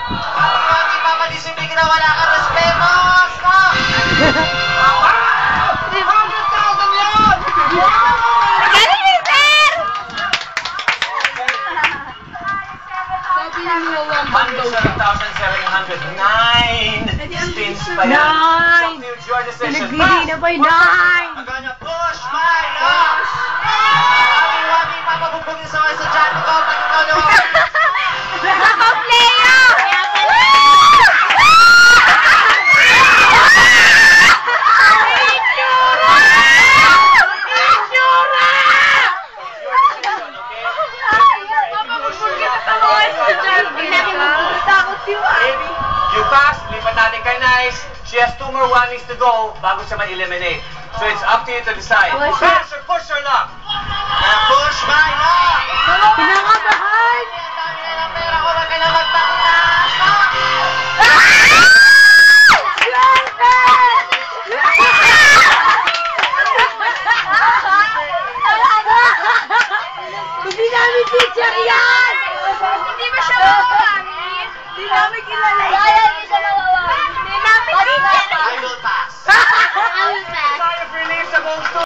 Hindi papadisipin na wala kang respeto! Stop! 300,000 yun! Galing ni Sir! 107,709 spins pa yan. Nine! Your decision. Nagbili na ba yung 9? Maganda, push my luck! Wagi papabubugin sa mga estudyante ko pag ikaw naman. Nakaplaya! You pass, lipat natin kay Nice. She has 2 more warnings to go bago siya ma-eliminate. So it's up to you to decide. Push your luck! Push my luck! Pinakabahan! Ang dami na ng pera ko, wag ka na magpakita! Hindi namin teacher yan! Hindi ba siya makamit? Hindi namin kilala yan!